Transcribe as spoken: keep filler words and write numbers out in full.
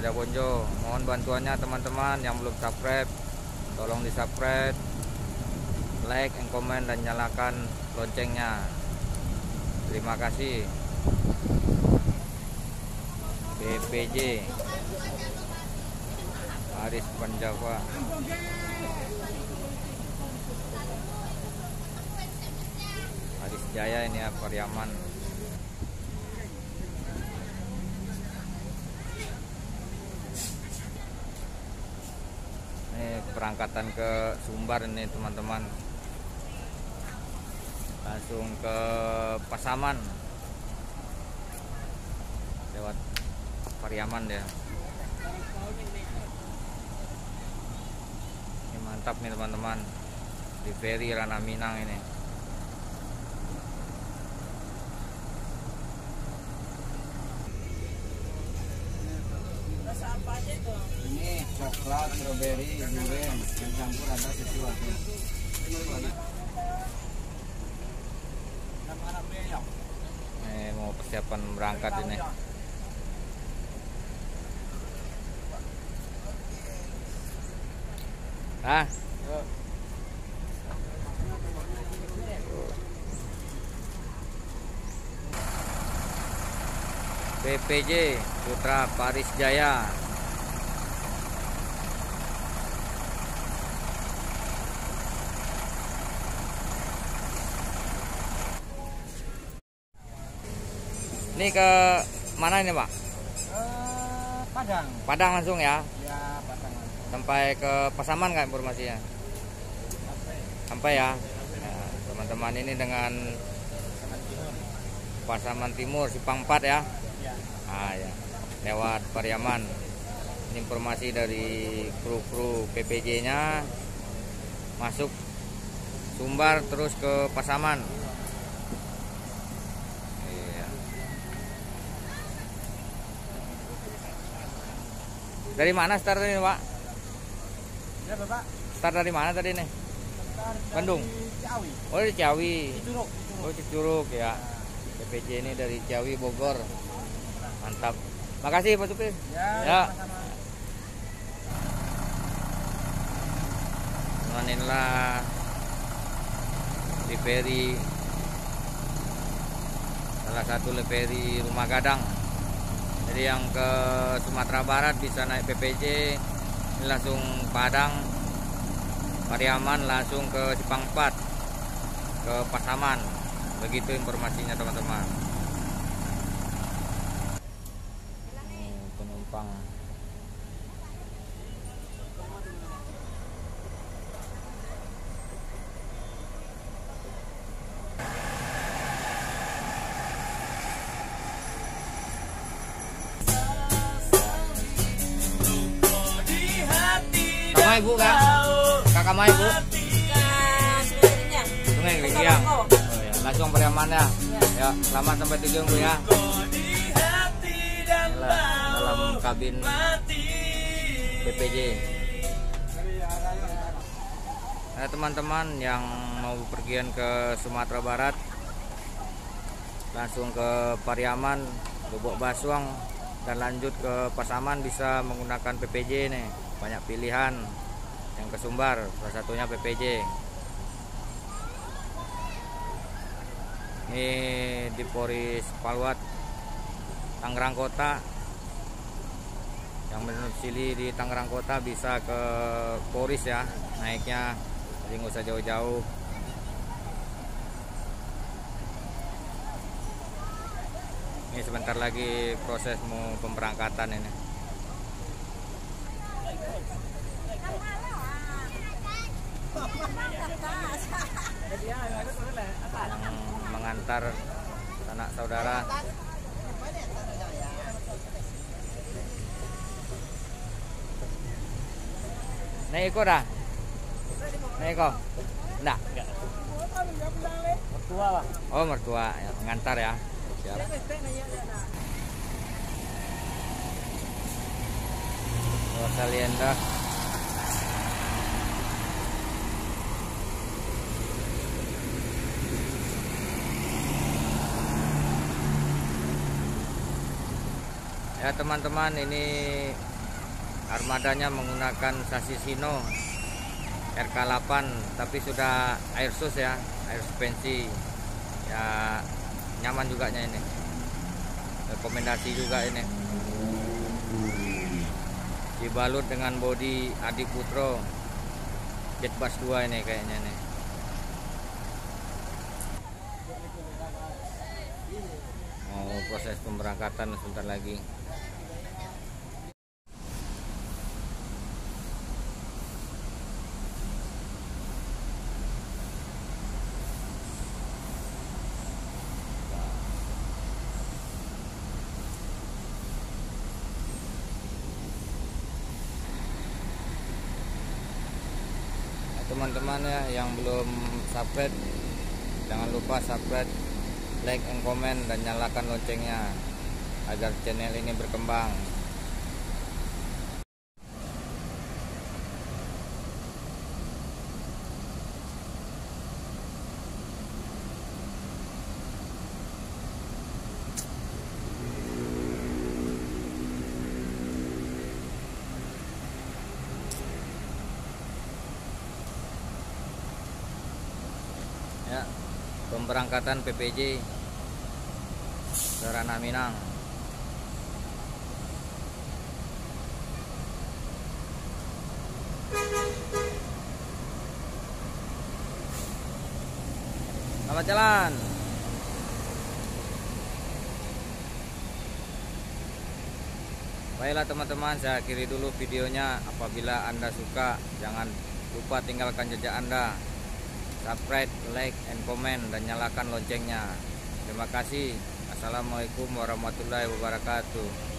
Rajabonjo. Mohon bantuannya teman-teman yang belum subscribe, tolong di subscribe, like, and comment, dan nyalakan loncengnya. Terima kasih. B P J Paris Panjava. Paris Jaya ini ya, Pariaman. Ini perangkatan ke Sumbar ini teman-teman. Langsung ke Pasaman lewat Pariaman ya. Ini mantap nih teman-teman, di Ferry Ranah Minang ini. Ini coklat, strawberry, durian, yang campur ada sesuatu. Ini mau persiapan berangkat ini. Ah, B P J Putra Paris Jaya. Ini ke mana ini, Pak? Uh, Padang. Padang langsung ya? Ya, Padang. Sampai ke Pasaman nggak informasinya? Sampai. Sampai ya. Nah, teman-teman ini dengan Pasaman Timur, Simpang empat ya? Ya. Ah ya. Lewat Pariaman. Ini informasi dari kru-kru P P J-nya masuk Sumbar terus ke Pasaman. Dari mana start ini, Pak? Ya, Bapak. Start dari mana tadi nih? Start dari Bandung. Ciawi. Oh, dari Ciawi. Curug. Oh, Curug ya. P P J ini dari Ciawi, Bogor. Mantap. Makasih Pak Supir. Ya. Ya. Sama-sama. Nah, inilah di Ferry, salah satu ferry Rumah Gadang. Jadi yang ke Sumatera Barat bisa naik P P J, ini langsung Padang, Pariaman, langsung ke Simpang empat, ke Pasaman. Begitu informasinya teman-teman. Ini penumpang. Sama ibu kan? Kakak sama ibu? Sungai Geriang. Oh ya, langsung Pariaman ya. Ya, selamat sampai tujuan Bu ya. Inilah dalam kabin B P J. Nah, teman-teman yang mau pergian ke Sumatera Barat, langsung ke Pariaman, Bobok Basuang, dan lanjut ke Pasaman bisa menggunakan P P J nih. Banyak pilihan. Yang ke Sumbar, salah satunya P P J. Ini di Poris Paluat, Tangerang Kota. Yang menosili di Tangerang Kota bisa ke Poris ya, naiknya. Jadi nggak usah jauh-jauh. Ini sebentar lagi proses mau pemberangkatan ini. Yang mengantar anak saudara. Naik ikut dah? Naik kok? Enggak? Mertua, Pak. Oh, mertua ya, mengantar ya. Siap. Rosalienda. Ya teman-teman, ini armadanya menggunakan sasis Hino R K delapan, tapi sudah air sus ya, air suspensi ya, nyaman juga nya ini, rekomendasi juga ini. Dibalut dengan bodi Adi Putro Jetbus dua ini kayaknya nih. Mau proses pemberangkatan sebentar lagi. Teman-teman ya yang belum subscribe, jangan lupa subscribe, like, and comment, dan nyalakan loncengnya agar channel ini berkembang. Ya, pemberangkatan P P J ke Ranah Minang. Selamat jalan. Baiklah teman-teman, saya akhiri dulu videonya. Apabila Anda suka, jangan lupa tinggalkan jejak Anda, subscribe, like, and comment, dan nyalakan loncengnya. Terima kasih. Assalamualaikum warahmatullahi wabarakatuh.